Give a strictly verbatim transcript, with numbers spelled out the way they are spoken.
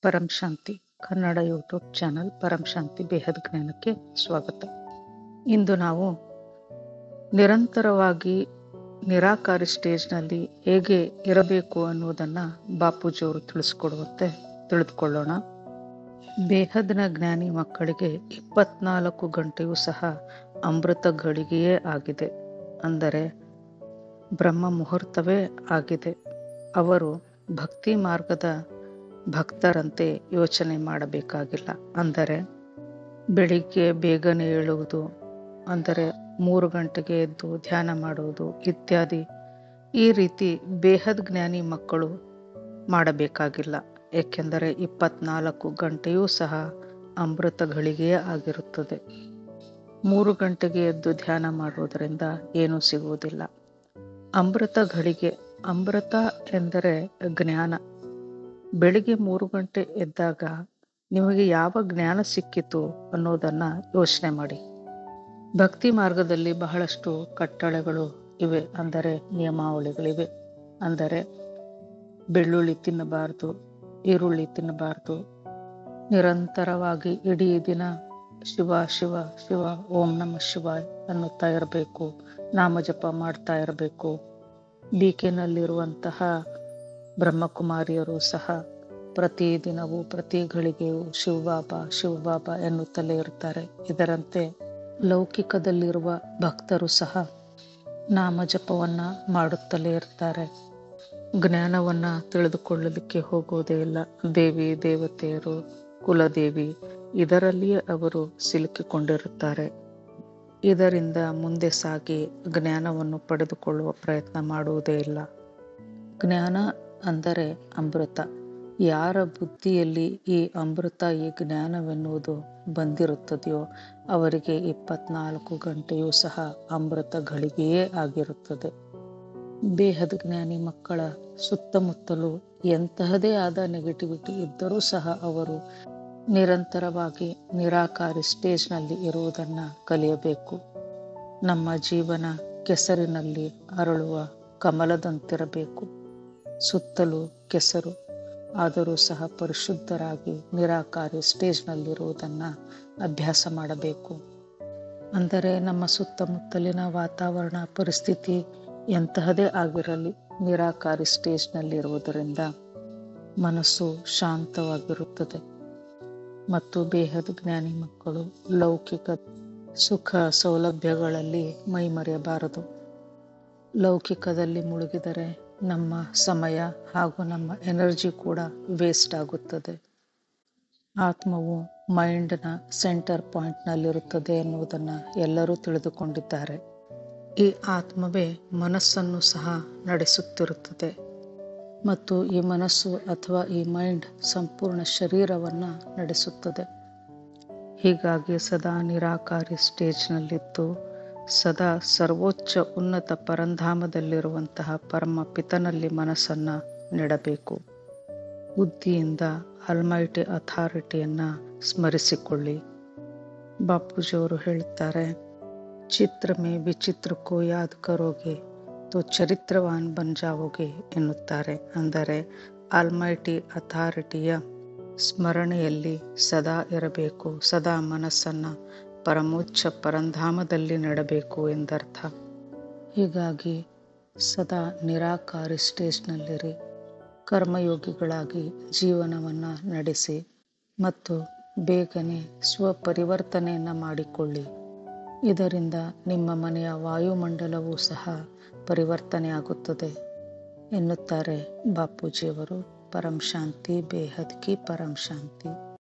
ಪರಂ Shanti Kannada YouTube channel Param Shanti ಬೇಹದ್ ಜ್ಞಾನಕ್ಕೆ ಸ್ವಾಗತ. ಇಂದು ನಾವು ನಿರಂತರವಾಗಿ ನಿರಾಕಾರಿ ಸ್ಟೇಜ್ನಲ್ಲಿ ಹೇಗೆ ಇರಬೇಕು ಅನ್ನುವುದನ್ನು ಬಾಪೂಜಿಯವರು ತಿಳಿಸ್ಕೊಡುವಂತೆ ತಿಳಿದುಕೊಳ್ಳೋಣ. ಬೇಹದ್ನ ಜ್ಞಾನಿ ಮಕ್ಕಳಿಗೆ ಇಪ್ಪತ್ನಾಲ್ಕು ಗಂಟೆಯೂ ಸಹ ಅಮೃತ ಗಳಿಗೆಯೇ ಆಗಿದೆ, ಅಂದರೆ ಬ್ರಹ್ಮ ಮುಹೂರ್ತವೇ ಆಗಿದೆ. ಅವರು ಭಕ್ತಿ ಮಾರ್ಗದ ಭಕ್ತರಂತೆ ಯೋಚನೆ ಮಾಡಬೇಕಾಗಿಲ್ಲ. ಅಂದರೆ ಬೆಳಿಗ್ಗೆ ಬೇಗನೆ ಏಳುವುದು, ಅಂದರೆ ಮೂರು ಗಂಟೆಗೆ ಎದ್ದು ಧ್ಯಾನ ಮಾಡುವುದು ಇತ್ಯಾದಿ ಈ ರೀತಿ ಬೇಹದ್ ಜ್ಞಾನಿ ಮಕ್ಕಳು ಮಾಡಬೇಕಾಗಿಲ್ಲ. ಏಕೆಂದರೆ ಇಪ್ಪತ್ನಾಲ್ಕು ಗಂಟೆಯೂ ಸಹ ಅಮೃತ ಗಳಿಗೆಯೇ ಆಗಿರುತ್ತದೆ. ಮೂರು ಗಂಟೆಗೆ ಎದ್ದು ಧ್ಯಾನ ಮಾಡುವುದರಿಂದ ಏನೂ ಸಿಗುವುದಿಲ್ಲ. ಅಮೃತ ಘಳಿಗೆ, ಅಮೃತ ಎಂದರೆ ಜ್ಞಾನ. ಬೆಳಿಗ್ಗೆ ಮೂರು ಗಂಟೆ ಎದ್ದಾಗ ನಿಮಗೆ ಯಾವ ಜ್ಞಾನ ಸಿಕ್ಕಿತು ಅನ್ನೋದನ್ನು ಯೋಚನೆ ಮಾಡಿ. ಭಕ್ತಿ ಮಾರ್ಗದಲ್ಲಿ ಬಹಳಷ್ಟು ಕಟ್ಟಳೆಗಳು ಇವೆ, ಅಂದರೆ ನಿಯಮಾವಳಿಗಳಿವೆ. ಅಂದರೆ ಬೆಳ್ಳುಳ್ಳಿ ತಿನ್ನಬಾರ್ದು, ಈರುಳ್ಳಿ ತಿನ್ನಬಾರ್ದು, ನಿರಂತರವಾಗಿ ಇಡೀ ದಿನ ಶಿವ ಶಿವ ಶಿವ ಓಂ ನಮಃ ಶಿವಾಯ್ ಅನ್ನುತ್ತಾ ಇರಬೇಕು, ನಾಮಜಪ ಮಾಡ್ತಾ ಇರಬೇಕು. ಬೀಕೆನಲ್ಲಿರುವಂತಹ ಬ್ರಹ್ಮಕುಮಾರಿಯರು ಸಹ ಪ್ರತಿದಿನವೂ ಪ್ರತಿ ಘಳಿಗೆಯೂ ಶಿವಬಾಬಾ ಶಿವಬಾಬಾ ಎನ್ನುತ್ತಲೇ ಇರ್ತಾರೆ. ಇದರಂತೆ ಲೌಕಿಕದಲ್ಲಿರುವ ಭಕ್ತರು ಸಹ ನಾಮಜಪವನ್ನು ಮಾಡುತ್ತಲೇ ಇರ್ತಾರೆ. ಜ್ಞಾನವನ್ನು ತಿಳಿದುಕೊಳ್ಳಲಿಕ್ಕೆ ಹೋಗುವುದೇ ಇಲ್ಲ. ದೇವಿ ದೇವತೆಯರು ಕುಲದೇವಿ ಇದರಲ್ಲಿಯೇ ಅವರು ಸಿಲುಕಿಕೊಂಡಿರುತ್ತಾರೆ. ಇದರಿಂದ ಮುಂದೆ ಸಾಗಿ ಜ್ಞಾನವನ್ನು ಪಡೆದುಕೊಳ್ಳುವ ಪ್ರಯತ್ನ ಮಾಡುವುದೇ ಇಲ್ಲ. ಜ್ಞಾನ ಅಂದರೆ ಅಮೃತ. ಯಾರ ಬುದ್ಧಿಯಲ್ಲಿ ಈ ಅಮೃತ, ಈ ಜ್ಞಾನವೆನ್ನುವುದು ಬಂದಿರುತ್ತದೆಯೋ ಅವರಿಗೆ ಇಪ್ಪತ್ನಾಲ್ಕು ಗಂಟೆಯೂ ಸಹ ಅಮೃತ ಗಳಿಗೆಯೇ ಆಗಿರುತ್ತದೆ. ಬೇಹದ್ ಜ್ಞಾನಿ ಮಕ್ಕಳ ಸುತ್ತಮುತ್ತಲೂ ಎಂತಹದೇ ಆದ ನೆಗೆಟಿವಿಟಿ ಇದ್ದರೂ ಸಹ ಅವರು ನಿರಂತರವಾಗಿ ನಿರಾಕಾರಿ ಸ್ಟೇಜ್ನಲ್ಲಿ ಇರುವುದನ್ನು ಕಲಿಯಬೇಕು. ನಮ್ಮ ಜೀವನ ಕೆಸರಿನಲ್ಲಿ ಅರಳುವ ಕಮಲದಂತಿರಬೇಕು. ಸುತ್ತಲೂ ಕೆಸರು ಆದರೂ ಸಹ ಪರಿಶುದ್ಧರಾಗಿ ನಿರಾಕಾರಿ ಸ್ಟೇಜ್ನಲ್ಲಿರುವುದನ್ನು ಅಭ್ಯಾಸ ಮಾಡಬೇಕು. ಅಂದರೆ ನಮ್ಮ ಸುತ್ತಮುತ್ತಲಿನ ವಾತಾವರಣ ಪರಿಸ್ಥಿತಿ ಎಂತಹದೇ ಆಗಿರಲಿ, ನಿರಾಕಾರಿ ಸ್ಟೇಜ್ನಲ್ಲಿರುವುದರಿಂದ ಮನಸ್ಸು ಶಾಂತವಾಗಿರುತ್ತದೆ. ಮತ್ತು ಬೇಹದ್ ಜ್ಞಾನಿ ಮಕ್ಕಳು ಲೌಕಿಕ ಸುಖ ಸೌಲಭ್ಯಗಳಲ್ಲಿ ಮೈಮರೆಯಬಾರದು. ಲೌಕಿಕದಲ್ಲಿ ಮುಳುಗಿದರೆ ನಮ್ಮ ಸಮಯ ಹಾಗೂ ನಮ್ಮ ಎನರ್ಜಿ ಕೂಡ ವೇಸ್ಟ್ ಆಗುತ್ತದೆ. ಆತ್ಮವು ಮೈಂಡ್ನ ಸೆಂಟರ್ ಪಾಯಿಂಟ್ನಲ್ಲಿರುತ್ತದೆ ಎನ್ನುವುದನ್ನು ಎಲ್ಲರೂ ತಿಳಿದುಕೊಂಡಿದ್ದಾರೆ. ಈ ಆತ್ಮವೇ ಮನಸ್ಸನ್ನು ಸಹ ನಡೆಸುತ್ತಿರುತ್ತದೆ ಮತ್ತು ಈ ಮನಸ್ಸು ಅಥವಾ ಈ ಮೈಂಡ್ ಸಂಪೂರ್ಣ ಶರೀರವನ್ನು ನಡೆಸುತ್ತದೆ. ಹೀಗಾಗಿ ಸದಾ ನಿರಾಕಾರಿ ಸ್ಟೇಜ್ನಲ್ಲಿದ್ದು ಸದಾ ಸರ್ವೋಚ್ಚ ಉನ್ನತ ಪರಂಧಾಮದಲ್ಲಿರುವಂತಹ ಪರಮ ಪಿತನಲ್ಲಿ ಮನಸ್ಸನ್ನು ನೆಡಬೇಕು. ಬುದ್ಧಿಯಿಂದ ಆಲ್ಮೈಟಿ ಅಥಾರಿಟಿಯನ್ನು ಸ್ಮರಿಸಿಕೊಳ್ಳಿ. ಬಾಪೂಜಿಯವರು ಹೇಳುತ್ತಾರೆ, ಚಿತ್ರ ಮೇ ವಿಚಿತ್ರ ಕೋ ಯಾದ್ ಕರೋಗೆ ತೋ ಚರಿತ್ರವಾನ್ ಬನ್ ಜಾವೋಗೆ ಎನ್ನುತ್ತಾರೆ. ಅಂದರೆ ಆಲ್ಮೈಟಿ ಅಥಾರಿಟಿಯ ಸ್ಮರಣೆಯಲ್ಲಿ ಸದಾ ಇರಬೇಕು, ಸದಾ ಮನಸ್ಸನ್ನು ಪರಮೋಚ್ಚ ಪರಂಧಾಮದಲ್ಲಿ ನೆಡಬೇಕು ಎಂದರ್ಥ. ಹೀಗಾಗಿ ಸದಾ ನಿರಾಕಾರಿ ಸ್ಟೇಜ್ನಲ್ಲಿರಿ. ಕರ್ಮಯೋಗಿಗಳಾಗಿ ಜೀವನವನ್ನು ನಡೆಸಿ ಮತ್ತು ಬೇಗನೆ ಸ್ವಪರಿವರ್ತನೆಯನ್ನು ಮಾಡಿಕೊಳ್ಳಿ. ಇದರಿಂದ ನಿಮ್ಮ ಮನೆಯ ವಾಯುಮಂಡಲವೂ ಸಹ ಪರಿವರ್ತನೆ ಆಗುತ್ತದೆ ಎನ್ನುತ್ತಾರೆ ಬಾಪೂಜಿಯವರು. ಪರಂ ಶಾಂತಿ ಬೇಹದ್ ಕಿ ಪರಂ ಶಾಂತಿ.